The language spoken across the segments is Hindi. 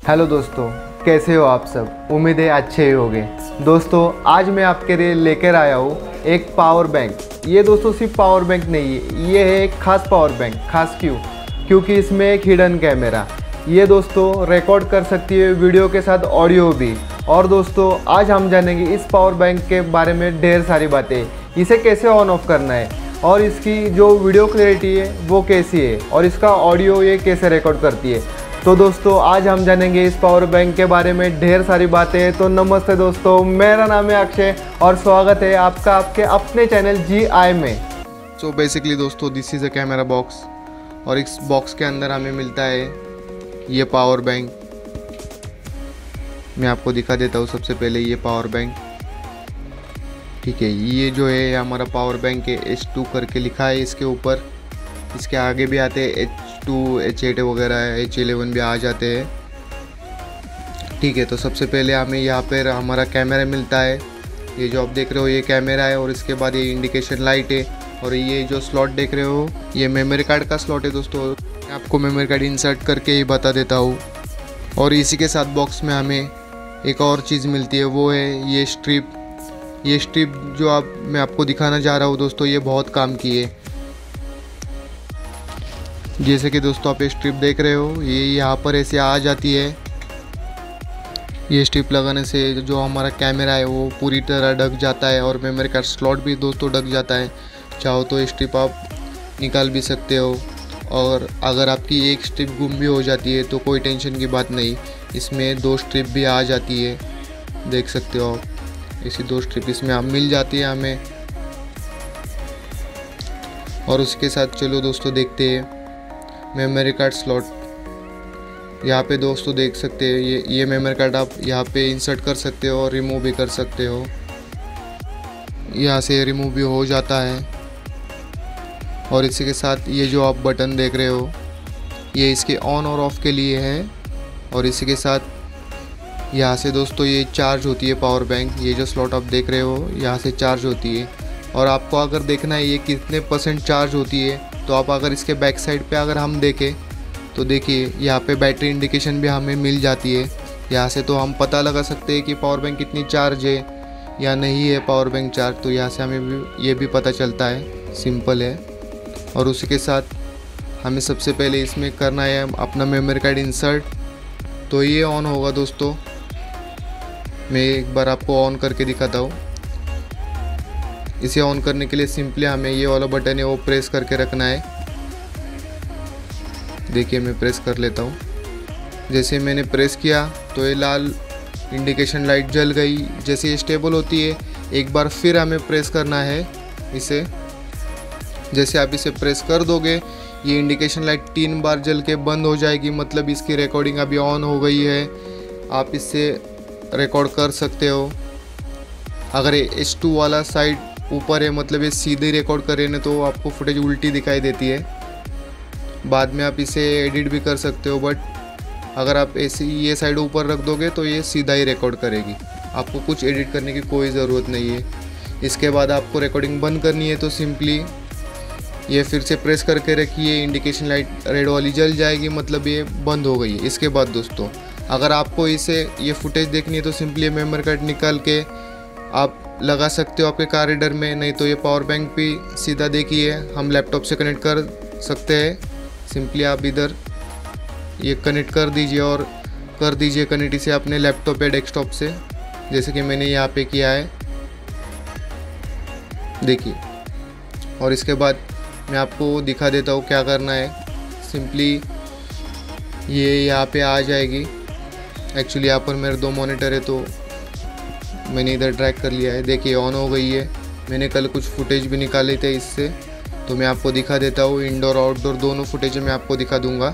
हेलो दोस्तों, कैसे हो आप सब। उम्मीद है अच्छे ही होंगे। दोस्तों आज मैं आपके लिए लेकर आया हूँ एक पावर बैंक। ये दोस्तों सिर्फ पावर बैंक नहीं है, ये है एक खास पावर बैंक। खास क्योंकि इसमें एक हिडन कैमरा ये दोस्तों रिकॉर्ड कर सकती है वीडियो के साथ ऑडियो भी। और दोस्तों आज हम जानेंगे इस पावर बैंक के बारे में ढेर सारी बातें। इसे कैसे ऑन ऑफ करना है और इसकी जो वीडियो क्लैरिटी है वो कैसी है और इसका ऑडियो ये कैसे रिकॉर्ड करती है। तो दोस्तों आज हम जानेंगे इस पावर बैंक के बारे में ढेर सारी बातें। तो नमस्ते दोस्तों, मेरा नाम है अक्षय और स्वागत है आपका आपके अपने चैनल GI में। सो बेसिकली दोस्तों this is a camera box और इस बॉक्स के अंदर हमें मिलता है ये पावर बैंक। मैं आपको दिखा देता हूँ सबसे पहले ये पावर बैंक। ठीक है, ये जो है हमारा पावर बैंक है, H2 करके लिखा है इसके ऊपर। इसके आगे भी आते हैं H2, H8 वगैरह, H11 भी आ जाते हैं। ठीक है, तो सबसे पहले हमें यहाँ पर हमारा कैमरा मिलता है। ये जो आप देख रहे हो ये कैमरा है और इसके बाद ये इंडिकेशन लाइट है और ये जो स्लॉट देख रहे हो ये मेमोरी कार्ड का स्लॉट है। दोस्तों मैं आपको मेमोरी कार्ड इंसर्ट करके ही बता देता हूँ। और इसी के साथ बॉक्स में हमें एक और चीज़ मिलती है, वो है ये स्ट्रिप। ये स्ट्रिप जो मैं आपको दिखाना जा रहा हूँ दोस्तों, ये बहुत काम की है। जैसे कि दोस्तों आप ये स्ट्रिप देख रहे हो, ये यहाँ पर ऐसे आ जाती है। ये स्ट्रिप लगाने से जो हमारा कैमरा है वो पूरी तरह ढक जाता है और मेमोरी कार्ड स्लॉट भी दोस्तों ढक जाता है। चाहो तो ये स्ट्रिप आप निकाल भी सकते हो और अगर आपकी एक स्ट्रिप गुम भी हो जाती है तो कोई टेंशन की बात नहीं, इसमें 2 स्ट्रिप भी आ जाती है। देख सकते हो आप, ऐसी 2 स्ट्रिप इसमें आप मिल जाती है हमें। और उसके साथ चलो दोस्तों देखते हैं मेमोरी कार्ड स्लॉट। यहाँ पे दोस्तों देख सकते हैं ये मेमोरी कार्ड आप यहाँ पे इंसर्ट कर सकते हो और रिमूव भी कर सकते हो। यहाँ से रिमूव भी हो जाता है। और इसी के साथ ये जो आप बटन देख रहे हो ये इसके ऑन और ऑफ के लिए है। और इसी के साथ यहाँ से दोस्तों ये चार्ज होती है पावर बैंक। ये जो स्लॉट आप देख रहे हो यहाँ से चार्ज होती है। और आपको अगर देखना है ये कितने % चार्ज होती है तो आप अगर इसके बैक साइड पे अगर हम देखें तो देखिए यहाँ पे बैटरी इंडिकेशन भी हमें मिल जाती है। यहाँ से तो हम पता लगा सकते हैं कि पावर बैंक कितनी चार्ज है या नहीं है पावर बैंक चार्ज। तो यहाँ से हमें भी ये भी पता चलता है, सिंपल है। और उसी के साथ हमें सबसे पहले इसमें करना है अपना मेमोरी कार्ड इंसर्ट। तो ये ऑन होगा दोस्तों, मैं एक बार आपको ऑन करके दिखाता हूँ। इसे ऑन करने के लिए सिंपली हमें ये वाला बटन है वो प्रेस करके रखना है। देखिए मैं प्रेस कर लेता हूँ। जैसे मैंने प्रेस किया तो ये लाल इंडिकेशन लाइट जल गई। जैसे ये स्टेबल होती है एक बार फिर हमें प्रेस करना है इसे। जैसे आप इसे प्रेस कर दोगे ये इंडिकेशन लाइट 3 बार जल के बंद हो जाएगी, मतलब इसकी रिकॉर्डिंग अभी ऑन हो गई है। आप इससे रिकॉर्ड कर सकते हो। अगर ये H2 वाला साइड ऊपर है मतलब ये सीधे रिकॉर्ड कर रहे हैं तो आपको फुटेज उल्टी दिखाई देती है। बाद में आप इसे एडिट भी कर सकते हो, बट अगर आप ऐसे ये साइड ऊपर रख दोगे तो ये सीधा ही रिकॉर्ड करेगी। आपको कुछ एडिट करने की कोई ज़रूरत नहीं है। इसके बाद आपको रिकॉर्डिंग बंद करनी है तो सिंपली ये फिर से प्रेस करके रखिए, इंडिकेशन लाइट रेड वाली जल जाएगी, मतलब ये बंद हो गई है। इसके बाद दोस्तों अगर आपको इसे ये फुटेज देखनी है तो सिंपली मेमोरी कार्ड निकाल के आप लगा सकते हो आपके कार रीडर में, नहीं तो ये पावर बैंक भी सीधा देखिए हम लैपटॉप से कनेक्ट कर सकते हैं। सिंपली आप इधर ये कनेक्ट कर दीजिए और कर दीजिए कनेक्ट इसे अपने लैपटॉप या डेस्कटॉप से, जैसे कि मैंने यहाँ पे किया है, देखिए। और इसके बाद मैं आपको दिखा देता हूँ क्या करना है। सिंपली ये यहाँ पे आ जाएगी। एक्चुअली यहाँ पर मेरे 2 मॉनिटर है तो मैंने इधर ड्रैग कर लिया है। देखिए ऑन हो गई है। मैंने कल कुछ फुटेज भी निकाले थे इससे, तो मैं आपको दिखा देता हूँ। इंडोर आउटडोर दोनों फुटेज मैं आपको दिखा दूंगा।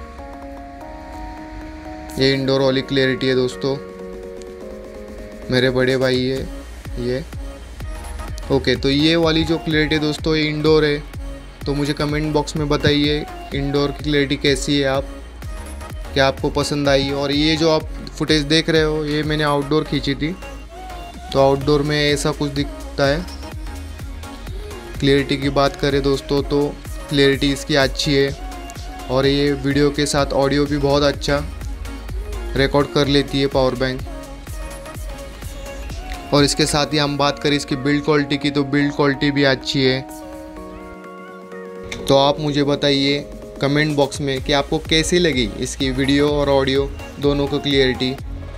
ये इंडोर वाली क्लैरिटी है दोस्तों, मेरे बड़े भाई है ये। ओके, तो ये वाली जो क्लैरिटी है दोस्तों ये इंडोर है। तो मुझे कमेंट बॉक्स में बताइए इंडोर की क्लैरिटी कैसी है, आप क्या आपको पसंद आई। और ये जो आप फुटेज देख रहे हो ये मैंने आउटडोर खींची थी, तो आउटडोर में ऐसा कुछ दिखता है। क्लैरिटी की बात करें दोस्तों तो क्लैरिटी इसकी अच्छी है और ये वीडियो के साथ ऑडियो भी बहुत अच्छा रिकॉर्ड कर लेती है पावर बैंक। और इसके साथ ही हम बात करें इसकी बिल्ड क्वालिटी की, तो बिल्ड क्वालिटी भी अच्छी है। तो आप मुझे बताइए कमेंट बॉक्स में कि आपको कैसी लगी इसकी वीडियो और ऑडियो दोनों को क्लियरिटी।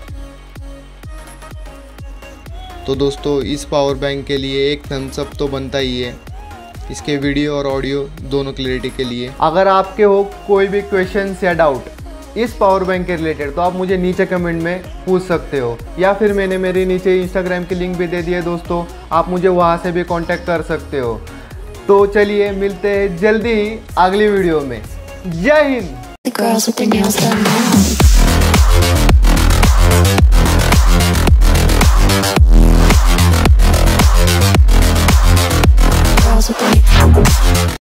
तो दोस्तों इस पावर बैंक के लिए एक थम्स अप तो बनता ही है, इसके वीडियो और ऑडियो दोनों क्लियरिटी के लिए। अगर आपके हो कोई भी क्वेश्चंस या डाउट इस पावर बैंक के रिलेटेड तो आप मुझे नीचे कमेंट में पूछ सकते हो, या फिर मैंने मेरे नीचे इंस्टाग्राम की लिंक भी दे दी है दोस्तों, आप मुझे वहाँ से भी कांटेक्ट कर सकते हो। तो चलिए मिलते हैं जल्दी ही अगली वीडियो में। जय Hind. The girls with their nails done now. Girls with their